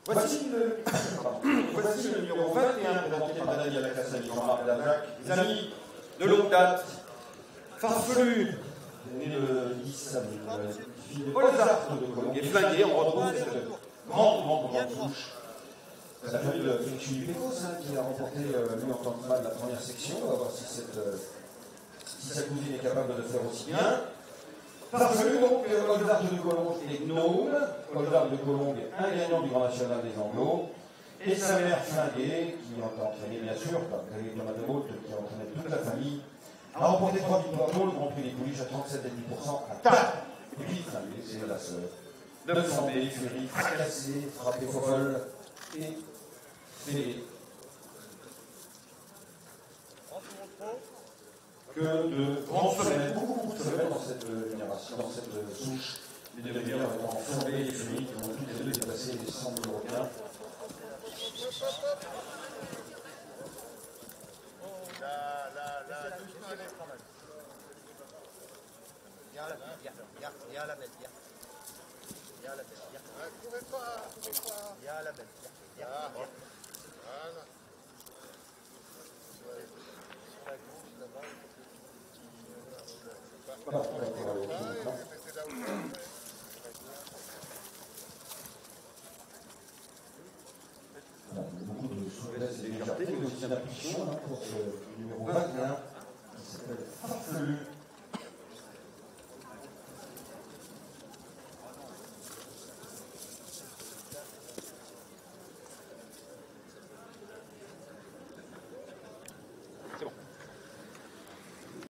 Voici le numéro 21 présenté par Daniel Lacassagne, Jean-Marc Darzac, des amis de longue date, farfelus, né le 10 avril, fille de Paul Zartre de Colomb, et flingué, on retrouve cette grande souche. C'est la famille de Félix Pécos qui a remporté, lui en tant que mal, la première section. On va voir si sa cousine est capable de le faire aussi bien. Farfelu, donc, Paul Zartre de Colomb et Gnome. Paul Zartre de Colomb, un gagnant du Grand National des Anglos. Et sa mère flinguée, qui a entraîné, bien sûr, par Thomas de Mault, qui a entraîné toute la famille, a remporté 3 victoires d'eau, le Grand Prix des Pouliches à 37,10% à table. Et puis, flinguée, c'est la sœur. De Sambé, Fury, fracassé, frappé folle et fêlé. Que de grandes femelles, beaucoup de femelles dans cette génération, dans cette souche. Les deux meilleurs étant Sambé et Fury, qui ont toutes les deux dépassé les 100 000 Européens. Là, doucement, allez, quand même. Viens la belle, viens la belle, viens. Viens la belle, viens. Courez pas. Viens la belle, viens. Voilà. Beaucoup de souplesse et de légèreté, mais aussi d'impulsion pour ce numéro 21.